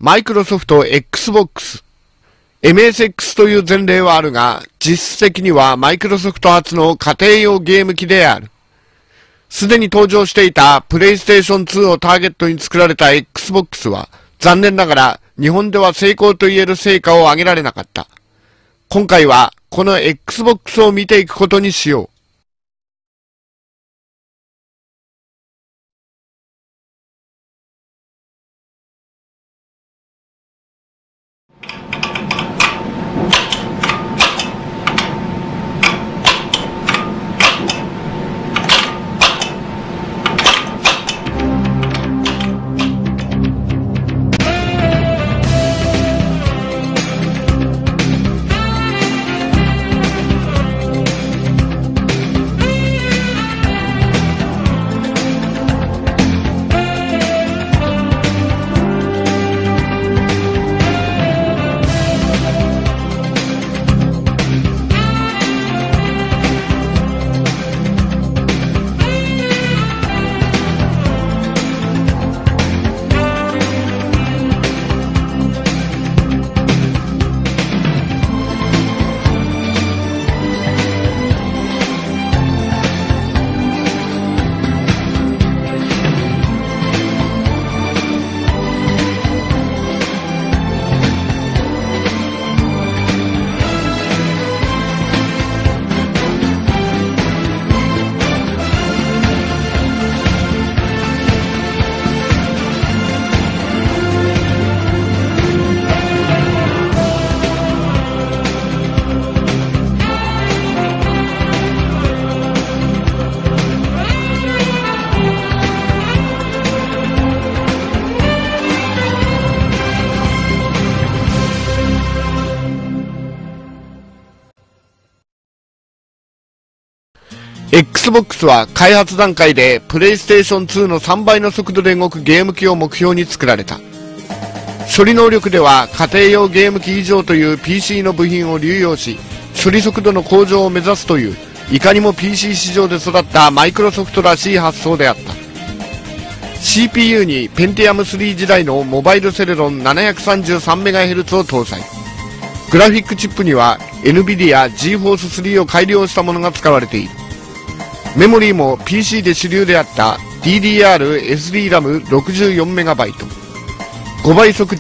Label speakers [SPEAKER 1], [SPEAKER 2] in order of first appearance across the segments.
[SPEAKER 1] マイクロソフト Xbox、MSX という前例はあるが、実質的にはマイクロソフト初の家庭用ゲーム機である。すでに登場していたプレイステーション2をターゲットに作られた Xbox は、残念ながら日本では成功と言える成果を上げられなかった。今回はこの Xbox を見ていくことにしよう。Xbox は開発段階でプレイステーション2の3倍の速度で動くゲーム機を目標に作られた。処理能力では家庭用ゲーム機以上という PC の部品を流用し、処理速度の向上を目指すという、いかにも PC 市場で育ったマイクロソフトらしい発想であった。CPU にペンティアム3時代のモバイルセレロン 733MHz を搭載。グラフィックチップには NVIDIA GeForce 3を改良したものが使われている。メモリーも PC で主流であった DDR-SD-RAM64MB、5倍速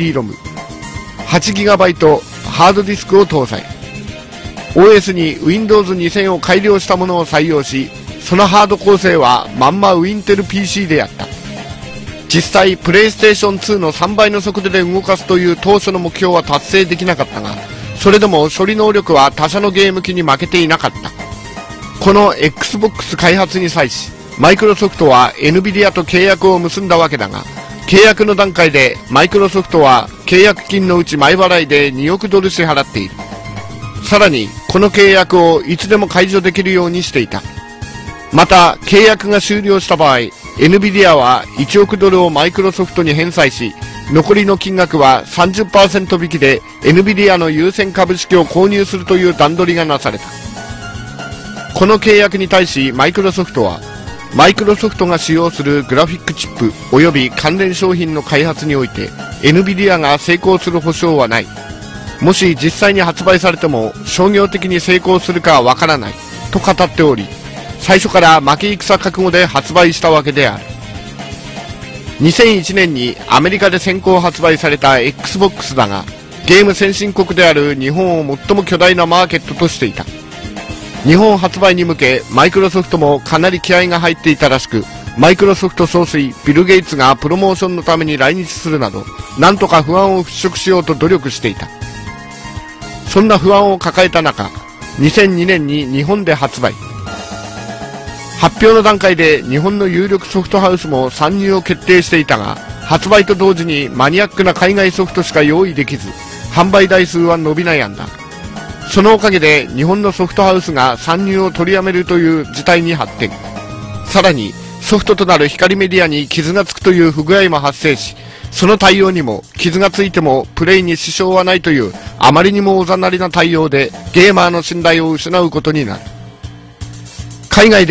[SPEAKER 1] DVD-ROM、8GB ハードディスクを搭載。OS に Windows 2000を改良したものを採用し、そのハード構成はまんま Wintel PC であった。実際、プレイステーション2の3倍の速度で動かすという当初の目標は達成できなかったが、それでも処理能力は他社のゲーム機に負けていなかった。この Xbox 開発に際し、マイクロソフトは NVIDIA と契約を結んだわけだが、契約の段階でマイクロソフトは契約金のうち前払いで2億ドル支払っている。さらに、この契約をいつでも解除できるようにしていた。また、契約が終了した場合、NVIDIA は1億ドルをマイクロソフトに返済し、残りの金額は 30% 引きで NVIDIA の優先株式を購入するという段取りがなされた。この契約に対しマイクロソフトは、マイクロソフトが使用するグラフィックチップ及び関連商品の開発において NVIDIA が成功する保証はない。もし実際に発売されても商業的に成功するかはわからないと語っており、最初から負け戦覚悟で発売したわけである。2001年にアメリカで先行発売された Xbox だが、ゲーム先進国である日本を最も巨大なマーケットとしていた。日本発売に向けマイクロソフトもかなり気合が入っていたらしく、マイクロソフト総帥ビル・ゲイツがプロモーションのために来日するなど、なんとか不安を払拭しようと努力していた。そんな不安を抱えた中、2002年に日本で発売。発表の段階で日本の有力ソフトハウスも参入を決定していたが、発売と同時にマニアックな海外ソフトしか用意できず、販売台数は伸び悩んだ。そのおかげで日本のソフトハウスが参入を取りやめるという事態に発展。さらにソフトとなる光メディアに傷がつくという不具合も発生し、その対応にも傷がついてもプレイに支障はないというあまりにもおざなりな対応でゲーマーの信頼を失うことになる。海外では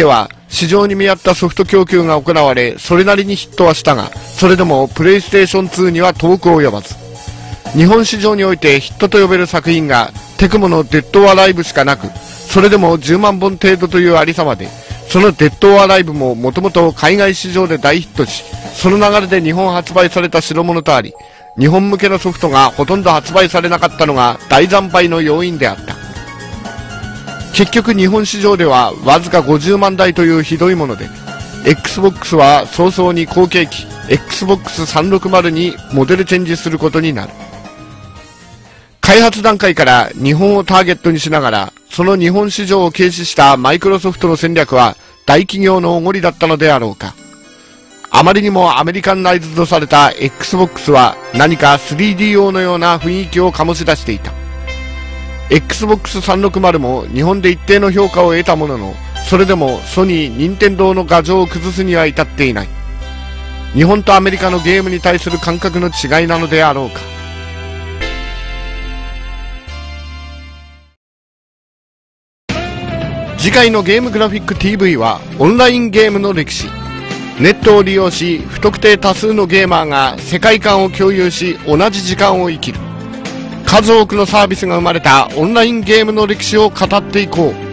[SPEAKER 1] 市場に見合ったソフト供給が行われ、それなりにヒットはしたが、それでもプレイステーション2には遠く及ばず。日本市場においてヒットと呼べる作品がテクモのデッドアライブしかなく、それでも10万本程度というありさまで、そのデッドアライブももともと海外市場で大ヒットし、その流れで日本発売された代物とあり、日本向けのソフトがほとんど発売されなかったのが大惨敗の要因であった。結局日本市場ではわずか50万台というひどいもので、Xbox は早々に後継機 Xbox360 にモデルチェンジすることになる。開発段階から日本をターゲットにしながら、その日本市場を軽視したマイクロソフトの戦略は大企業のおごりだったのであろうか。あまりにもアメリカンナイズドされた Xbox は何か 3D 用のような雰囲気を醸し出していた。Xbox360 も日本で一定の評価を得たものの、それでもソニー、任天堂の牙城を崩すには至っていない。日本とアメリカのゲームに対する感覚の違いなのであろうか。次回のゲームグラフィック TV はオンラインゲームの歴史。ネットを利用し不特定多数のゲーマーが世界観を共有し同じ時間を生きる。数多くのサービスが生まれたオンラインゲームの歴史を語っていこう。